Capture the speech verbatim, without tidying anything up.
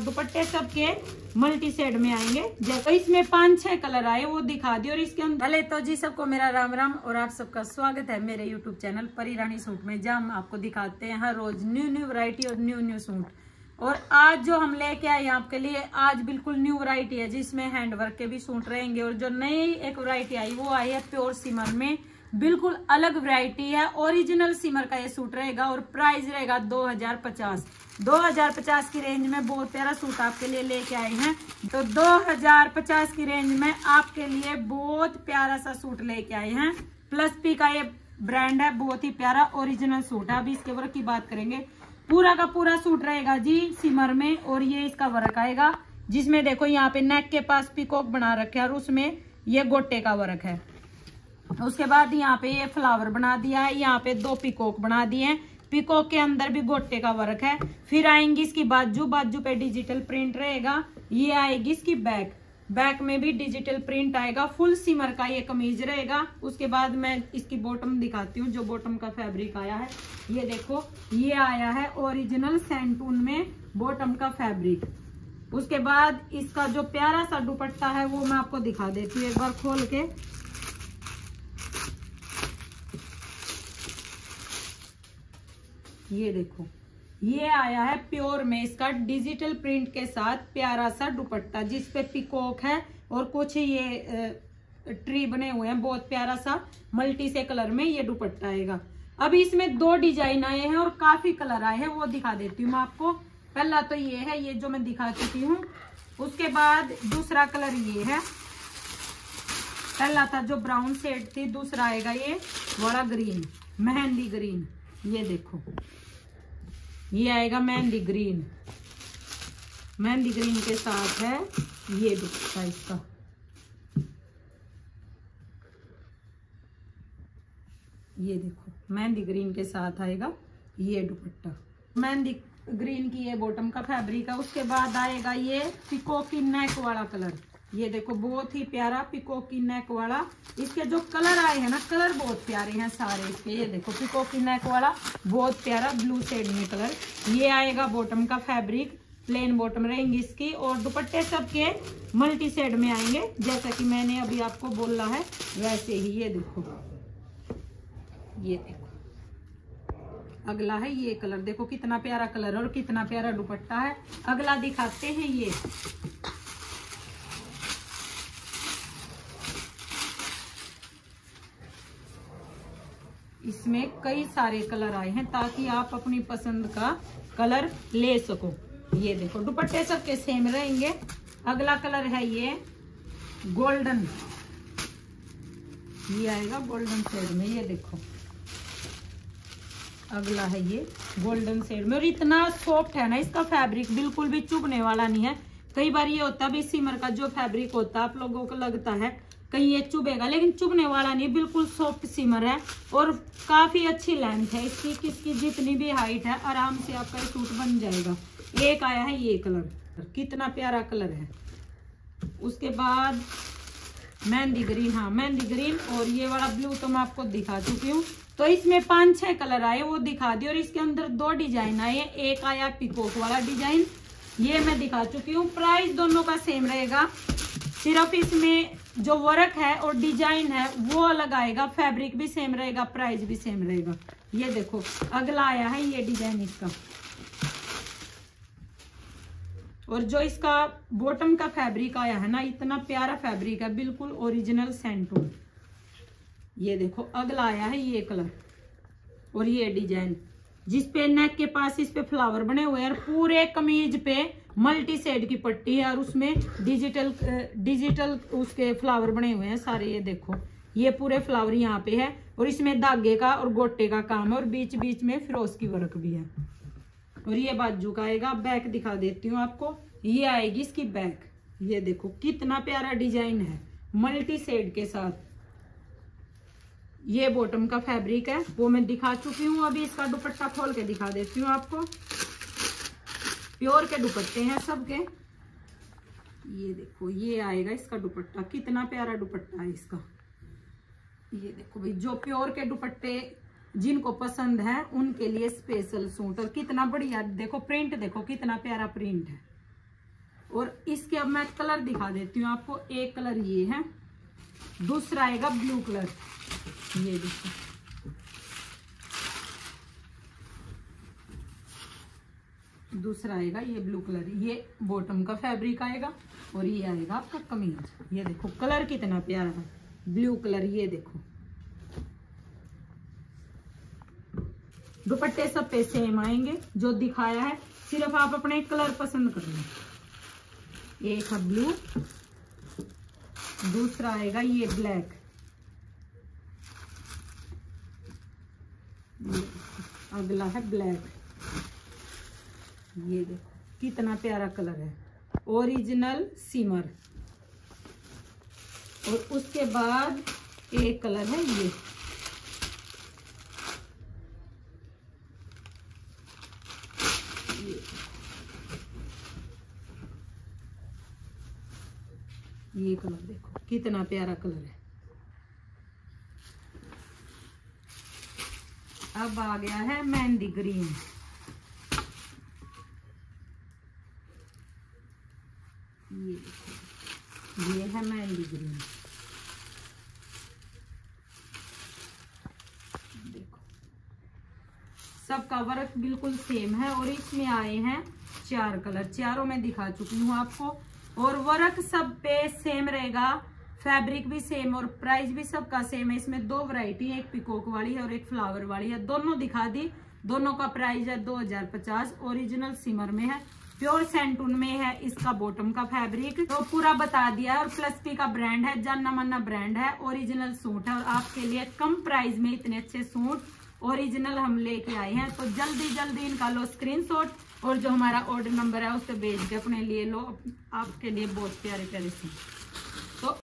दुपट्टे सबके multi shade में आएंगे। जैसे इसमें पांच छह कलर आए वो दिखा दी। और इसके अंदर पहले तो जी सबको मेरा राम राम और आप सबका स्वागत है मेरे यूट्यूब चैनल परी रानी सूट में, जहाँ हम आपको दिखाते हैं हर रोज न्यू न्यू वैरायटी और न्यू न्यू सूट। और आज जो हम लेके आए आपके लिए आज बिल्कुल न्यू वैरायटी है, जिसमें हैंडवर्क के भी सूट रहेंगे। और जो नई एक वैरायटी आई वो आई है प्योर सिमर में, बिल्कुल अलग वैरायटी है। ओरिजिनल सिमर का ये सूट रहेगा और प्राइस रहेगा दो हजार पचास। दो हजार पचास की रेंज में बहुत प्यारा सूट आपके लिए लेके आए हैं। तो दो हजार पचास की रेंज में आपके लिए बहुत प्यारा सा सूट लेके आए हैं। प्लस पी का ये ब्रांड है, बहुत ही प्यारा ओरिजिनल सूट है। अभी इसके वर्क की बात करेंगे। पूरा का पूरा सूट रहेगा जी सिमर में और ये इसका वर्क आएगा, जिसमें देखो यहाँ पे नेक के पास पिकॉक बना रखे है और उसमें ये गोटे का वर्क है। उसके बाद यहाँ पे ये फ्लावर बना दिया है, यहाँ पे दो पिकॉक बना दिए हैं, पिकॉक के अंदर भी गोटे का वर्क है। फिर आएंगी इसकी बाजू, बाजू पे डिजिटल प्रिंट रहेगा। ये आएगी इसकी बैक, बैक में भी डिजिटल प्रिंट आएगा। फुल सिमर का ये कमीज रहेगा। उसके बाद मैं इसकी बॉटम दिखाती हूँ, जो बॉटम का फैब्रिक आया है ये देखो, ये आया है ओरिजिनल सैंटून में बॉटम का फैब्रिक। उसके बाद इसका जो प्यारा सा दुपट्टा है वो मैं आपको दिखा देती हूँ एक बार खोल के। ये देखो, ये आया है प्योर में इसका डिजिटल प्रिंट के साथ प्यारा सा दुपट्टा, जिसपे पिकॉक है और कुछ ये ट्री बने हुए हैं। बहुत प्यारा सा मल्टी से कलर में ये दुपट्टा आएगा। अभी इसमें दो डिजाइन आए हैं और काफी कलर आए हैं, वो दिखा देती हूँ मैं आपको। पहला तो ये है, ये जो मैं दिखा चुकी हूँ। उसके बाद दूसरा कलर ये है, पहला था जो ब्राउन शेड थी, दूसरा आएगा ये बड़ा ग्रीन, मेहंदी ग्रीन। ये देखो, ये आएगा मेहंदी ग्रीन, मेहंदी ग्रीन के साथ है ये दुपट्टा इसका। ये देखो मेहंदी ग्रीन के साथ आएगा ये दुपट्टा, मेहंदी ग्रीन की ये बॉटम का फैब्रिक है। उसके बाद आएगा ये पिकॉक की नेक वाला कलर। ये देखो बहुत ही प्यारा पिकॉक की नेक वाला। इसके जो कलर आए हैं ना, कलर बहुत प्यारे हैं सारे इसके। ये देखो पिकॉक की नेक वाला बहुत प्यारा ब्लू शेड में कलर। ये आएगा बॉटम का फैब्रिक, प्लेन बॉटम रहेंगी इसकी। और दुपट्टे सबके मल्टी शेड में आएंगे, जैसा कि मैंने अभी आपको बोला है वैसे ही। ये देखो, ये देखो अगला है ये कलर, देखो कितना प्यारा कलर और कितना प्यारा दुपट्टा है। अगला दिखाते हैं ये, इसमें कई सारे कलर आए हैं ताकि आप अपनी पसंद का कलर ले सको। ये देखो दुपट्टे सबके सेम रहेंगे। अगला कलर है ये गोल्डन, ये आएगा गोल्डन शेड में। ये देखो अगला है ये गोल्डन शेड में। और इतना सॉफ्ट है ना इसका फैब्रिक, बिल्कुल भी चुभने वाला नहीं है। कई बार ये होता है भी सिमर का जो फैब्रिक होता है आप लोगों को लगता है कहीं ये चुभेगा, लेकिन चुभने वाला नहीं, बिल्कुल सॉफ्ट सिमर है। और काफी अच्छी लेंथ है इसकी, किसकी जितनी भी हाइट है आराम से आपका ये सूट बन जाएगा। एक आया है ये कलर, कितना प्यारा कलर है। उसके बाद मेहंदी ग्रीन, हाँ मेहंदी ग्रीन। और ये वाला ब्लू तो मैं आपको दिखा चुकी हूँ। तो इसमें पांच छह कलर आए वो दिखा दी। और इसके अंदर दो डिजाइन आए, एक आया पिकॉक वाला डिजाइन, ये मैं दिखा चुकी हूँ। प्राइस दोनों का सेम रहेगा, सिर्फ इसमें जो वर्क है और डिजाइन है वो अलग आएगा, फैब्रिक भी सेम रहेगा, प्राइस भी सेम रहेगा। ये देखो अगला आया है ये डिजाइन इसका। और जो इसका बॉटम का फैब्रिक आया है ना, इतना प्यारा फैब्रिक है, बिल्कुल ओरिजिनल सैंटून। ये देखो अगला आया है ये कलर और ये डिजाइन, जिसपे नेक के पास इस पे फ्लावर बने हुए हैं और पूरे कमीज पे मल्टी शेड की पट्टी है और उसमें डिजिटल डिजिटल उसके फ्लावर बने हुए हैं सारे। ये देखो ये पूरे फ्लावर यहाँ पे है और इसमें धागे का और गोटे का काम है और बीच बीच में फिरोज की वर्क भी है। और ये बाजू का आएगा। बैक दिखा देती हूँ आपको, ये आएगी इसकी बैक। ये देखो कितना प्यारा डिजाइन है मल्टी शेड के साथ। ये बॉटम का फैब्रिक है वो मैं दिखा चुकी हूँ। अभी इसका दुपट्टा खोल के दिखा देती हूँ आपको। प्योर के दुपट्टे हैं सबके। ये देखो ये आएगा इसका दुपट्टा, कितना प्यारा दुपट्टा है इसका। ये देखो भाई, जो प्योर के दुपट्टे जिनको पसंद है उनके लिए स्पेशल सूट। और कितना बढ़िया देखो प्रिंट, देखो कितना प्यारा प्रिंट है। और इसके अब मैं कलर दिखा देती हूँ आपको। एक कलर ये है, दूसरा आएगा ब्लू कलर, ये देखो, दूसरा आएगा ये ब्लू कलर। ये बॉटम का फैब्रिक आएगा और ये आएगा आपका कमीज। ये देखो कलर कितना प्यारा है, ब्लू कलर। ये देखो दुपट्टे सब पे सेम आएंगे जो दिखाया है, सिर्फ आप अपने कलर पसंद करना। एक है ब्लू, दूसरा आएगा ये ब्लैक, अगला है ब्लैक। ये देखो कितना प्यारा कलर है, ओरिजिनल सिमर। और उसके बाद एक कलर है ये, ये कलर देखो कितना प्यारा कलर है। अब आ गया है मेहंदी ग्रीन। ये देखो, ये है मेहंदी ग्रीन। देखो सबका वर्क बिल्कुल सेम है और इसमें आए हैं चार कलर, चारों में दिखा चुकी हूँ आपको। और वर्क सब पे सेम रहेगा, फैब्रिक भी सेम और प्राइस भी सबका सेम है। इसमें दो वैरायटी है, एक पिकॉक वाली है और एक फ्लावर वाली है। दोनों दिखा दी, दोनों का प्राइस है दो हजार पचास। ओरिजिनल सिमर में है, प्योर सैंटून में है इसका बॉटम का फैब्रिक। तो पूरा बता दिया है। और प्लस पी का ब्रांड है, जाना माना ब्रांड है, ओरिजिनल सूट है। और आपके लिए कम प्राइस में इतने अच्छे सूट ओरिजिनल हम लेके आए हैं। तो जल्दी जल्दी इनका लो स्क्रीनशॉट और जो हमारा ऑर्डर नंबर है उस पर भेज के अपने लिए लो, आपके लिए बहुत प्यारे प्यारे सूट।